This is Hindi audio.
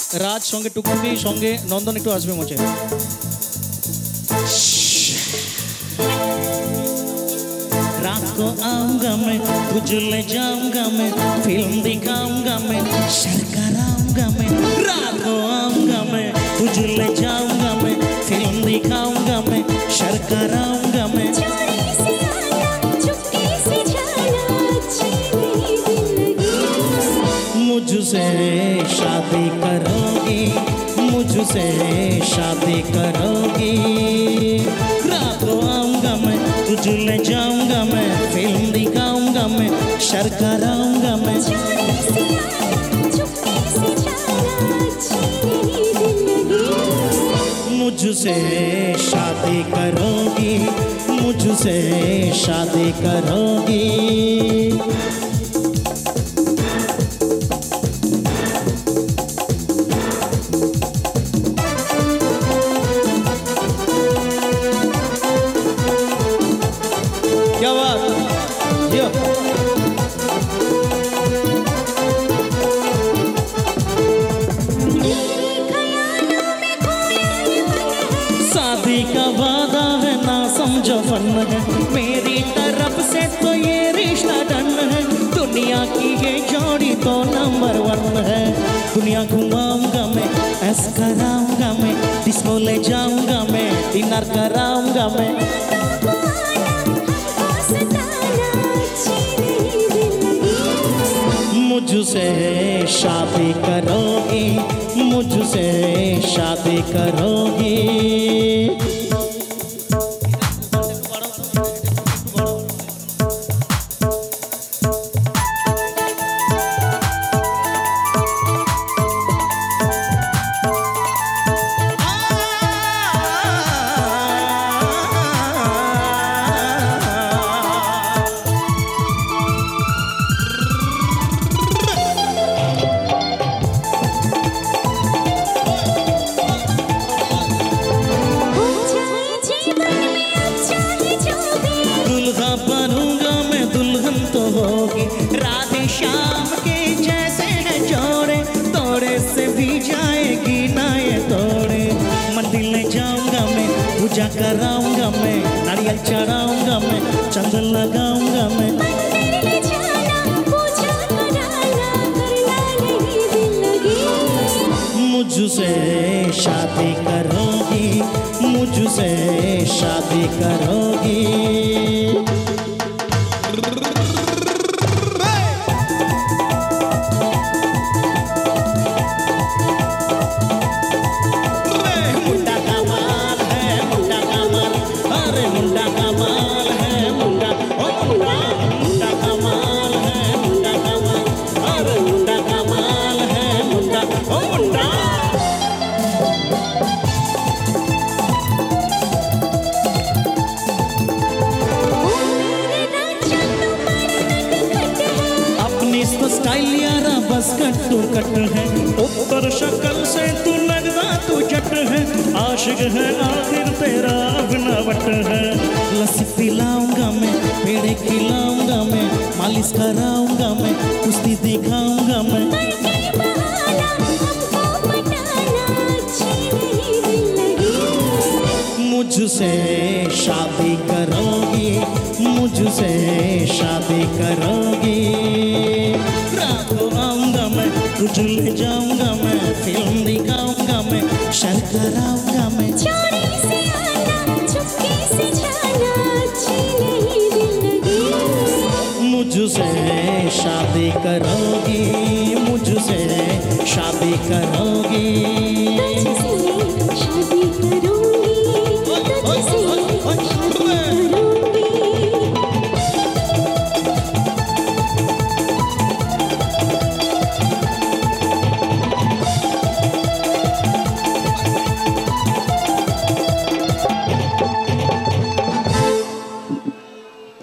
রাজ সঙ্গে টুকটুকি সঙ্গে নন্দন একটু আসবে মোচে। रात को आऊंगा मैं, तुझे ले जाऊंगा मैं, फिल्म दिखाऊंगा मैं, शर कराऊंगा मैं। रात को आऊंगा मैं, तुझे ले जाऊंगा मैं, फिल्म दिखाऊंगा मैं, शर कराऊंगा मैं। चोरी से आना, चुपके से जाना, अच्छी नहीं जिंदगी। मुझसे शादी करोगी, मुझसे शादी करोगी। रात को आऊंगा मैं, तुझे ले जाऊंगा मैं, फिल्म दिखाऊंगा मैं, शर कराऊंगा मैं। चोरी से आना, चुपके से जाना, अच्छी नहीं जिंदगी। मुझसे शादी करोगी, मुझसे शादी करोगी। क्या बात यो। मेरे ख्यालों में खोया ये मन है, शादी का वादा है ना समझो फन है, मेरी तरफ से तो ये रिश्ता डन है। दुनिया की ये जोड़ी तो नंबर 1 है। दुनिया घुमाऊंगा मैं, ऐस कराऊंगा मैं, डिस्को ले जाऊंगा मैं, डिनर कराऊंगा मैं। हमको सताना, अच्छी नहीं जिंदगी। मुझसे शादी करोगी, मुझसे शादी करोगी। हो जाए जीवन में अच्छा ही जो भी, दुल्हा बनूंगा मैं, दुल्हन तो होगी। राधे श्याम के जैसे है जोड़े, तोड़े से भी जाएगी ना ये तोड़े। मंदिर ले जाऊंगा मैं, पूजा कराऊंगा मैं, नारियल चढ़ाऊंगा मैं, चंदन लगाऊंगा मैं। मंदिर ले जाना, पूजा कराना, करना नहीं जिंदगी। मुझसे शादी करोगी, मुझसे शादी करोगी। मुंडा का माल है, मुंडा का माल, अरे मुंडा का माल है, मुंडा ओ मुंडा। मुंडा का माल है, मुंडा का माल, अरे मुंडा का माल है, मुंडा ओ मुंडा। ओ मेरे राजा तुम्हारा नटखट है, अपनी तो स्टाइल यारा बस कट्टू कट है। ऊपर शक्ल से तू लगदा तू जट है, आशिक है आखिर तेरा बनावट है। लस्सी पिलाऊंगा मैं, पेड़े खिलाऊंगा मैं, मालिश कराऊंगा मैं, कुश्ती दिखाऊंगा मैं। करके बहाना, हमको पटाना, अच्छी नहीं जिंदगी। मुझसे शादी करोगी, मुझसे शादी करोगी। रात को आऊंगा मैं, तुझे ले जाऊंगा मैं, फिल्म दिखाऊंगा मैं, शर कराऊंगा मैं। चोरी से आना, चुपके से जाना, अच्छी नहीं जिंदगी। मुझसे शादी करोगी, मुझसे शादी करोगी।